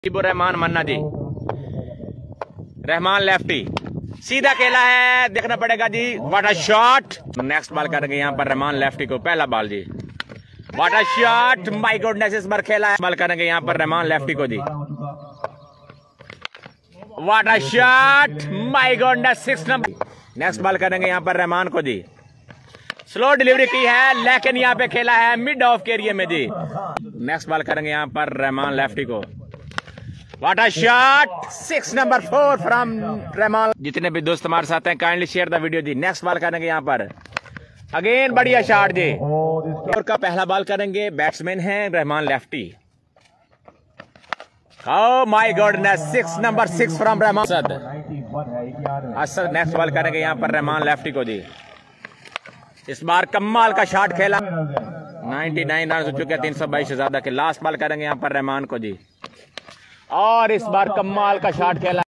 Rahman Manna ji, Rahman lefty सीधा खेला है, देखना पड़ेगा जी। What a shot. Next ball करेंगे यहाँ पर रहमान लेफ्टी को, पहला बॉल जी। What a shot, my goodness, इस बार खेला है। बॉल करेंगे यहाँ पर रहमान लेफ्टी को जी। What a shot, my goodness, 6 नंबर। नेक्स्ट बॉल करेंगे यहाँ पर रहमान को जी। स्लो डिलीवरी की है, लेकिन यहाँ पे खेला है मिड ऑफ के एरिया में जी। नेक्स्ट बॉल करेंगे यहाँ पर रहमान लेफ्टी को। व्हाट अ शॉट, 6 नंबर 4 फ्रॉम रहमान। जितने भी दोस्त हमारे साथ हैं, काइंडली शेयर द वीडियो जी। नेक्स्ट बॉल करेंगे यहाँ पर, अगेन बढ़िया शॉट जी। और का पहला बॉल करेंगे, बैट्समैन है Rahman lefty. Oh my goodness, 6 नंबर 6 from Rahman Asad. Next ball करेंगे यहाँ पर रहमान लेफ्टी को जी। इस बार कमाल का शॉट खेला, 99 रन हो चुके हैं 322 से ज्यादा के। लास्ट बॉल करेंगे यहाँ पर रहमान को जी, और इस बार कमाल का शॉट खेला।